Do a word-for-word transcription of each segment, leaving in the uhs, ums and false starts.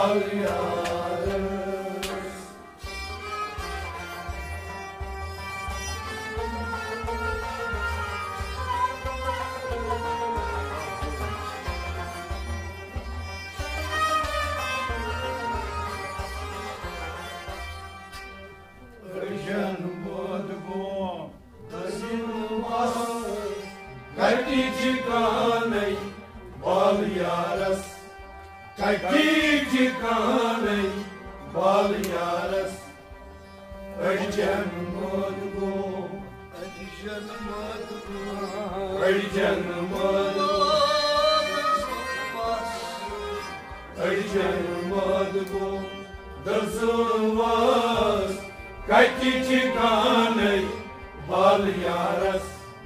Katichikanai balyaras, Katichikanai balyaras, Arjan madgo, Arjan madgo, Arjan madgo, Arjan madgo, Dazuvas, Katichikanai balyaras.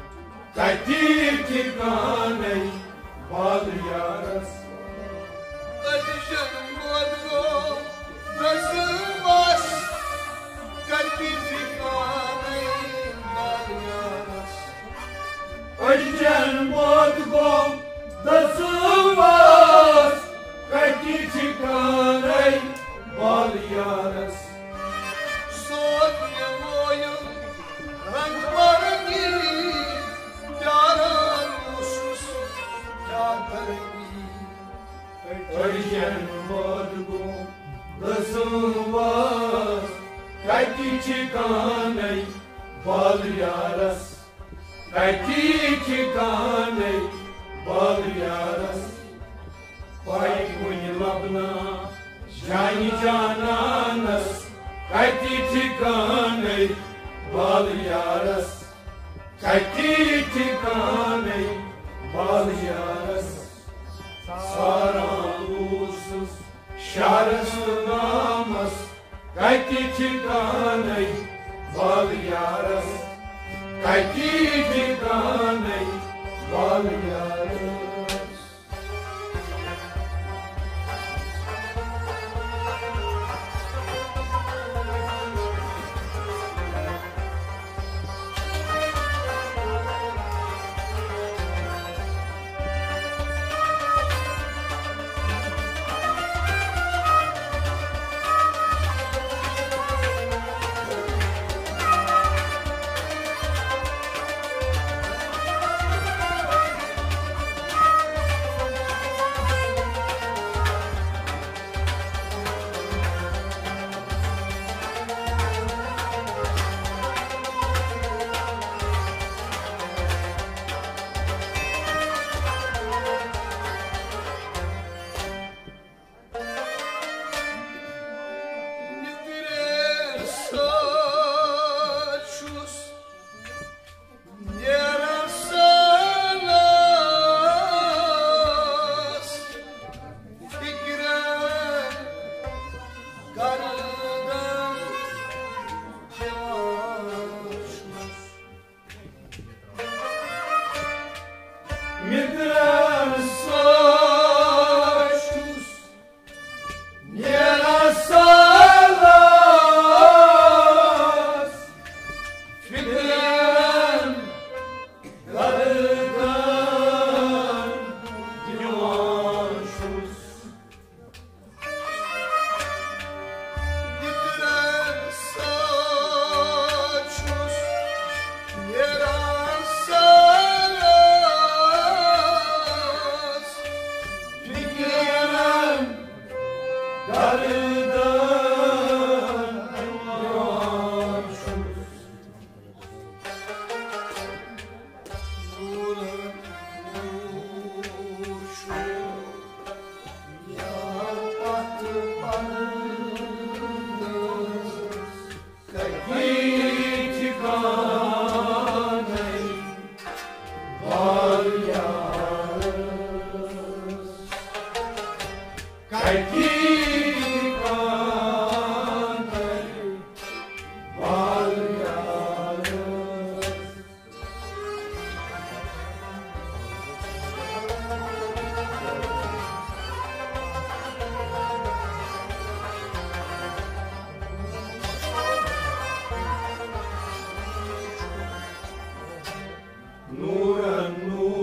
Katichikanai balyaras, Arjan madgo, Dazuvas, Katichikanai balyaras, Arjan madgo, Dazuvas, Katichikanai balyaras. Sonya moyu rangbargi. Arjan madgo, Dazuvas, Katichikanai balyaras, Katichikanai balyaras. Pai kuni labna, jani jananas, Katichikanai balyaras, Katichikanai balyaras. Saralusus, Sharas namas, Katichikanai balyaras, Katichikanai balyaras.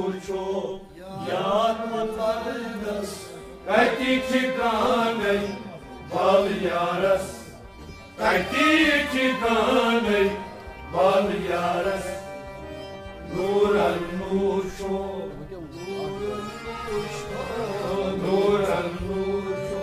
Katichikanai bal yaras, kati chikanai, bal yaras, nur al nur sho, nur al nur sho,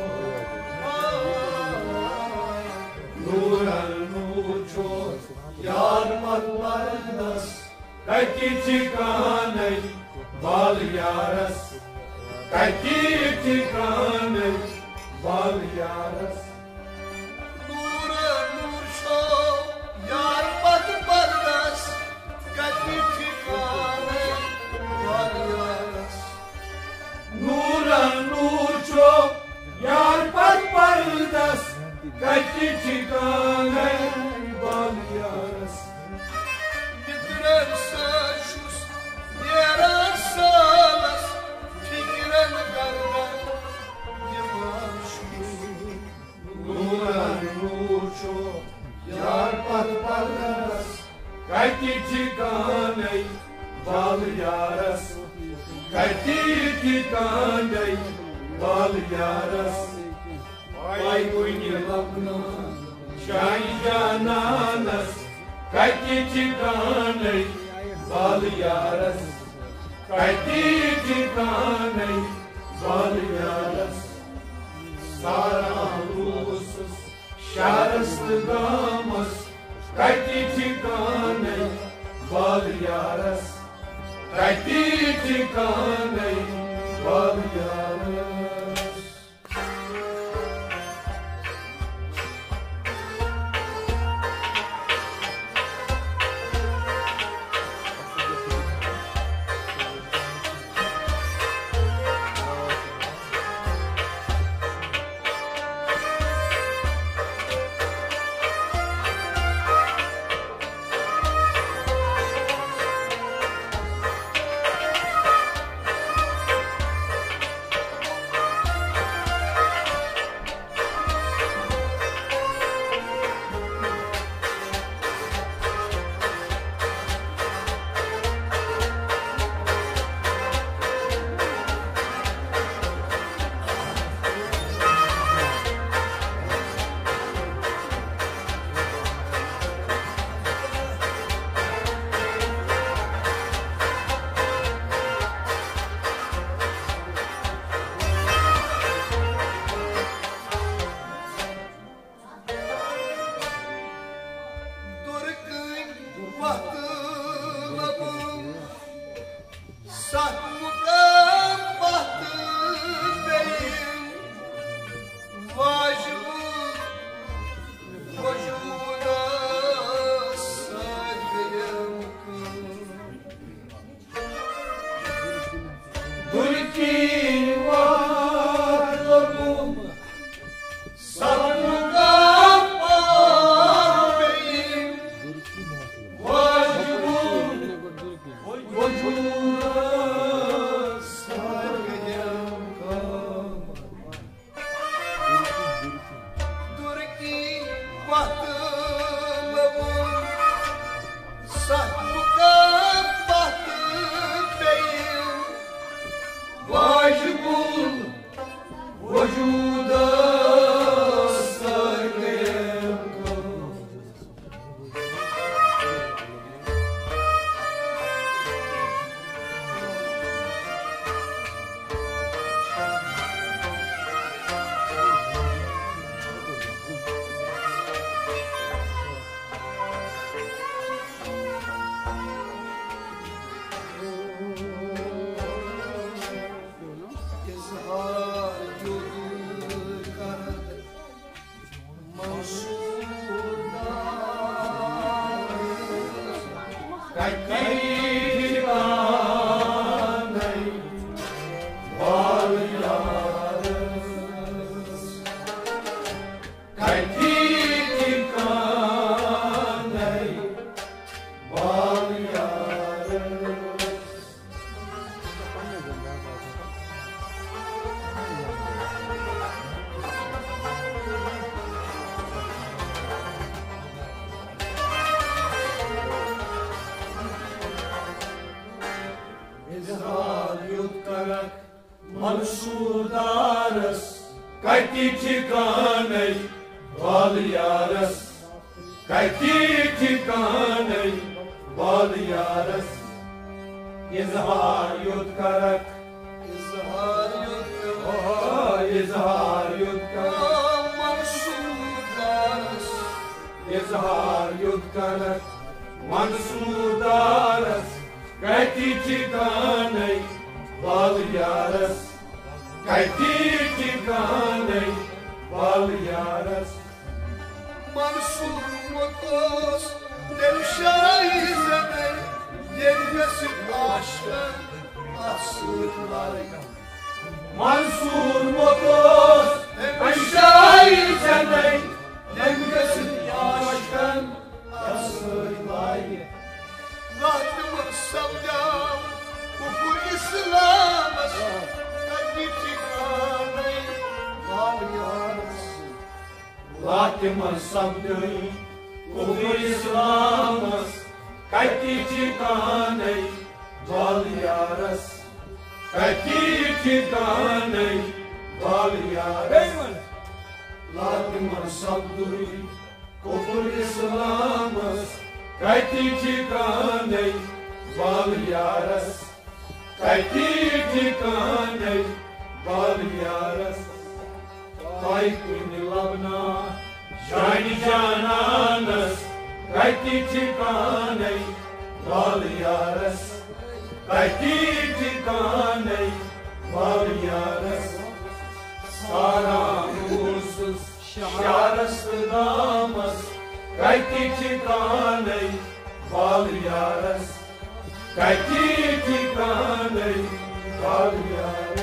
nur al nur sho, yar matmalnas, kati chikanai, bal yaras, kati chikanai, bal yaras. Nur nur sho, yar pat baldas, kati chikanai, bal yaras. Nur nur sho, yar pat baldas, kati chikanai, bal yaras. Bitiren saçus, yaran salas, fikren gardan, yamaşus. Nur nur sho, yar pat baldas, kati chikanai, bal yaras. Kati chikanai, bal yaras. Vai kuni lagna, shai jananas, kati chikanai, bal yaras. Kati chikanai, bal yaras. Sara rusus, şarast damas, kati chikanai, bal yaras. Kati chikanai, bal yaras. Dorkın bahtılabım, sahmudan bahtım beyim, vacibim, vacibuna saygıyım. Turki varlığım, Sahmudan bahtım beyim, vacibum, vücuda saygıyım kal. Durki bahtılabım, sahmudan bahtım beyim, Vacibum, vücuda saygıyım kal. izhar yolu karadır, Mansur'dan. Kati chikanai, bal yaras. Kati chikanai, bal yaras. İzhar yutkarak Mansur'darız, Kaiti chikanai Valyaras Kaiti chikanai Valyaras İzhar yutkarak İzhar yutkarak Oh izhar yutkarak Mansudaras İzhar yutkarak Mansudaras Kaiti chikanai Valyaras Kaiti chikanai Valyaras Mansur Motos Devşayı zemen Yerlesin aşkın asırlar Mansur Motos Aşağı seney Nemgesin aşkın asırlay Rahatımın sevdam Kufur İslam'ız Kaditi kanay Valyaras Latiman sabdın Kufur İslam'ız Kaiti chikanai Valyaras Kaiti chikanai Valyaras Latiman sabdın Kufur İslam'ız Kaiti chikanai Valyaras Kaiti chikanai Valyaras Kai kuni labna Shani jananas Kaiti chikanai Valyaras Kaiti chikanai Valyaras Saram ursuz Şarastı damas Kaiti chikanai Valyaras Kaiti chikanai Valyaras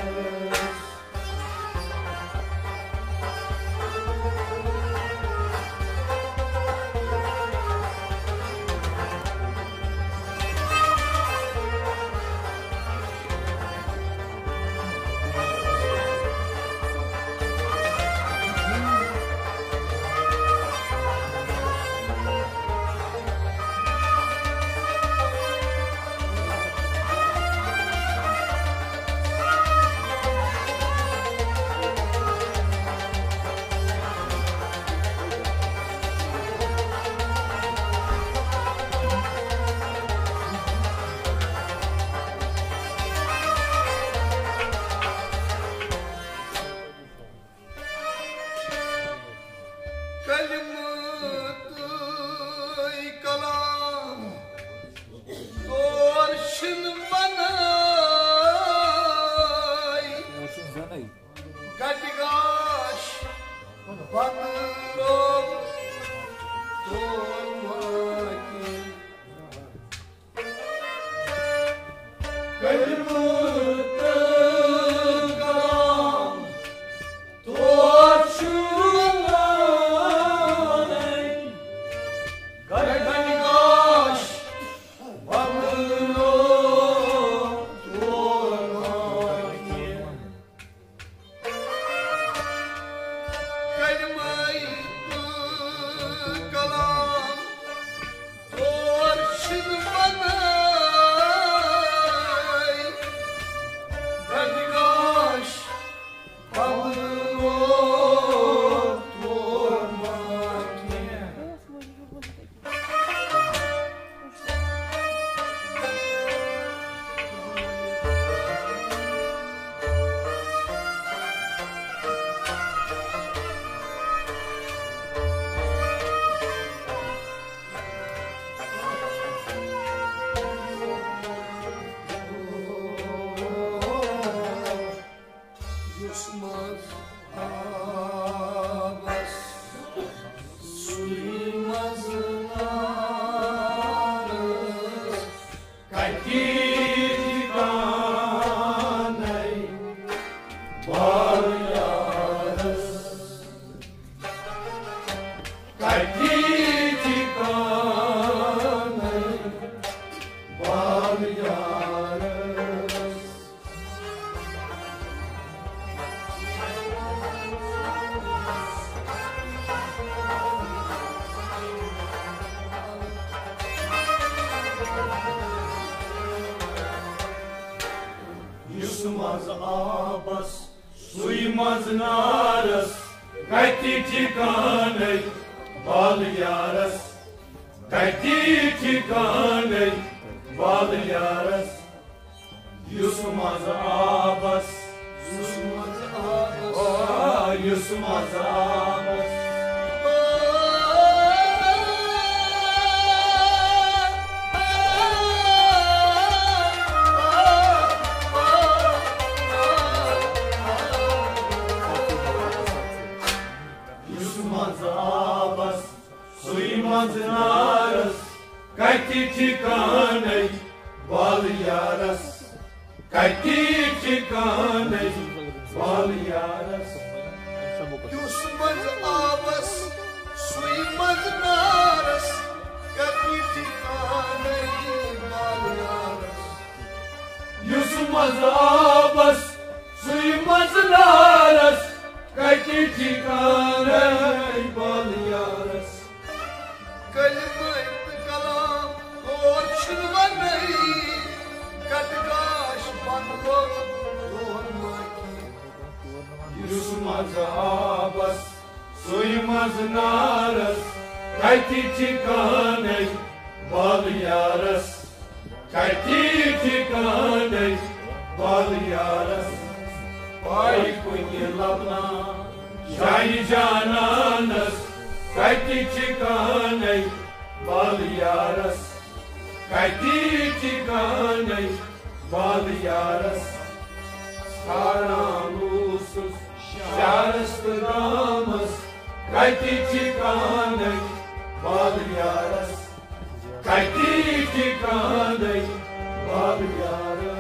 Yusmaz abas, suymaz naras, कति ठिकानै बाल यारस कति ठिकानै बाल Yaris use मज आबस युस मज आबस युस मज आबस Naras, kati ठिकानै बाल यारस kati ठिकानै बाल यारस युस मज आबस सुई मज नारस kati ठिकानै बाल यारस युस मज आबस सुई मज नारस kati ठिकानै बाल यारस कलमत कलाम और छुनवनई कटगाश बनलो दोहन माकी युस मज आबस सुई मज नारस kati ठिकानै बाल यारस kati ठिकानै बाल यारस पाई कुन्य लबना शाही जानस kati ठिकानै बाल यारस kati ठिकानै बाल यारस Saramusus sharas ramas kati ठिकानै बाल यारस kati ठिकानै बाल यारस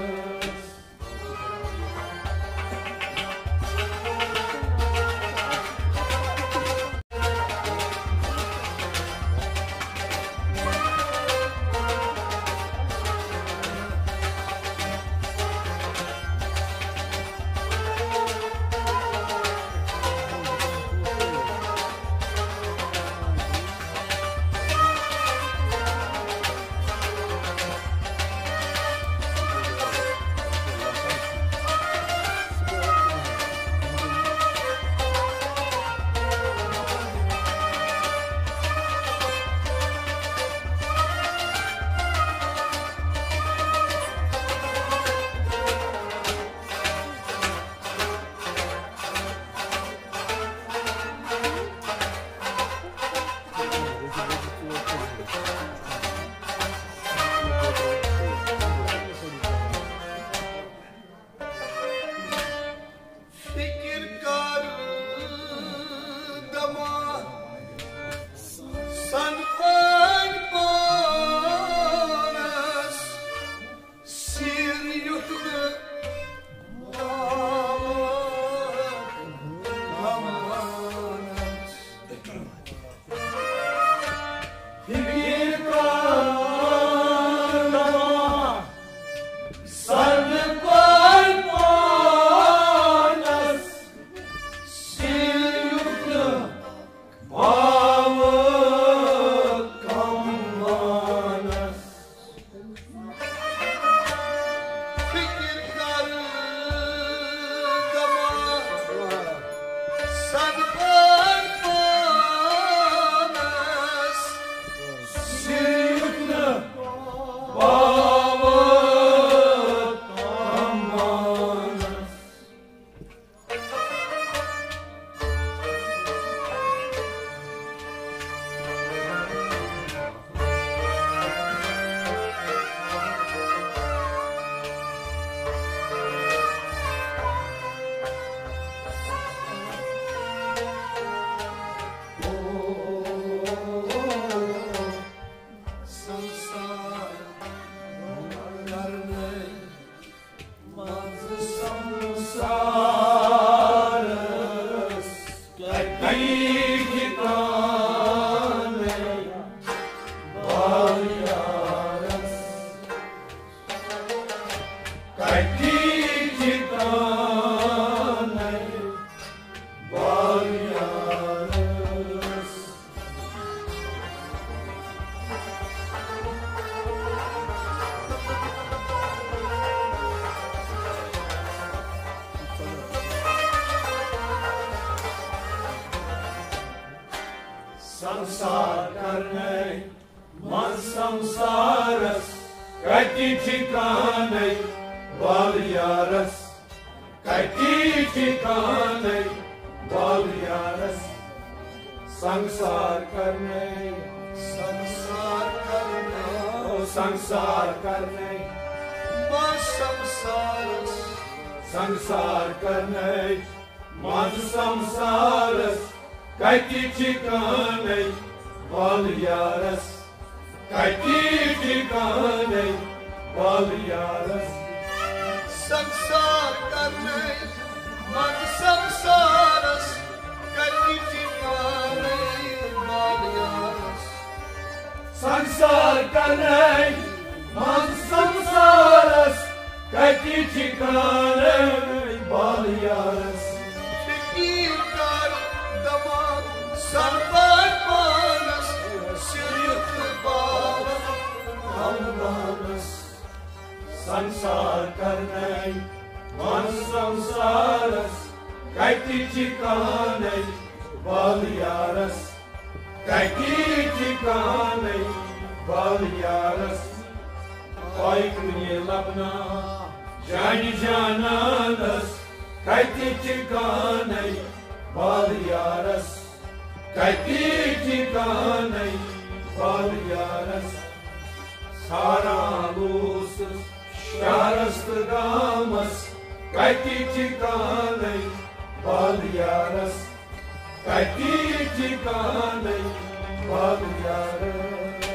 संसार करने मन संसारस कति ठिकाने बाल यारस कति ठिकाने बाल यारस संसार करने संसार करने संसार करने मन संसारस संसार करने मन संसारस कति ठिकाने बाल यारस कति ठिकाने बाल यारस संसार करने मन संसारस कति ठिकाने बाल यारस संसार करने मन संसारस कति ठिकाने बाल यारस फिकीर कर दमाग संबर पानस सियुक्त बाल हमदानस संसार करने मन संसारस कति ठिकाने बाल यारस कति ठिकाने बाल यारस Aykırı labna Jani jananas Kayti ठिकाने बाल यारस कति ठिकाने बाल यारस सारा लूस शारस्त गामस कति ठिकाने बाल यारस कति ठिकाने बाल यारस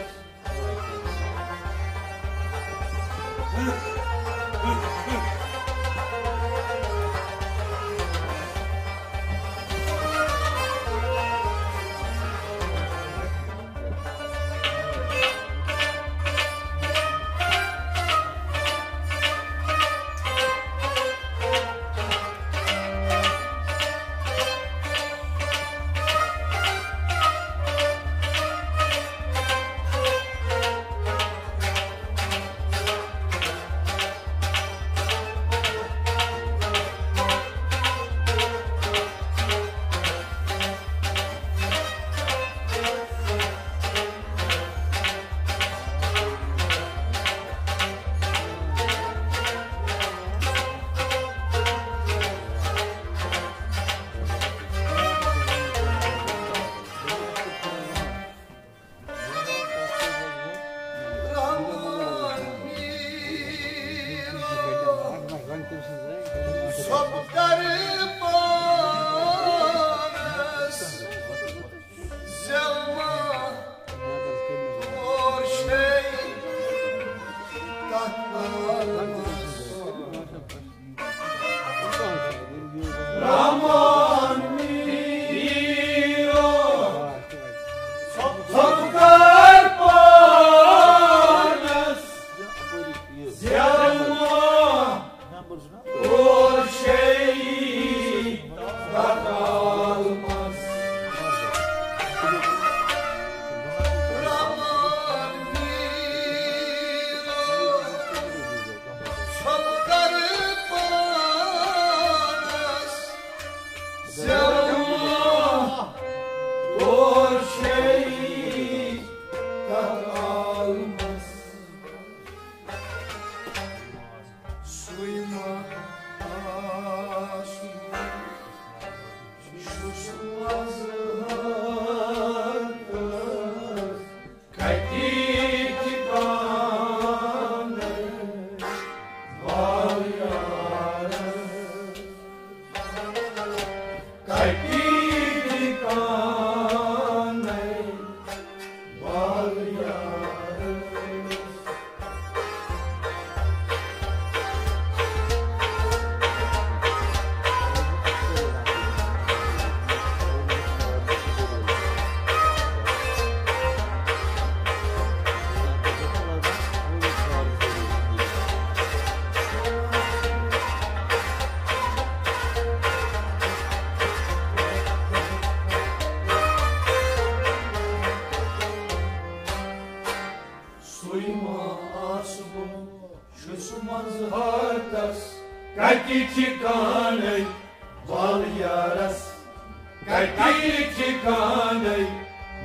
Kati ठिकाने बाल यारस कति ठिकाने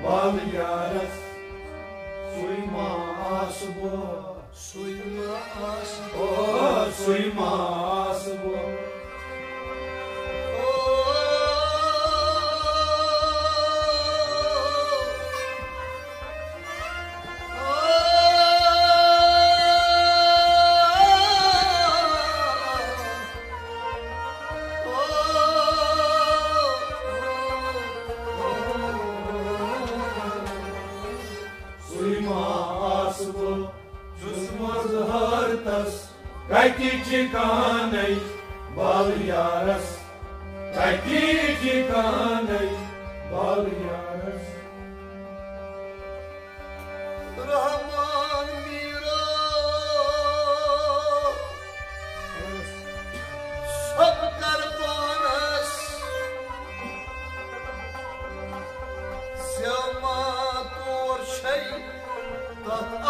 bal yaras suyma asbo suyma asbo oh suyma asbo Kati chikanai bal yaras Kati chikanai bal yaras Rahman mira sab kar panas Syama tor shay tat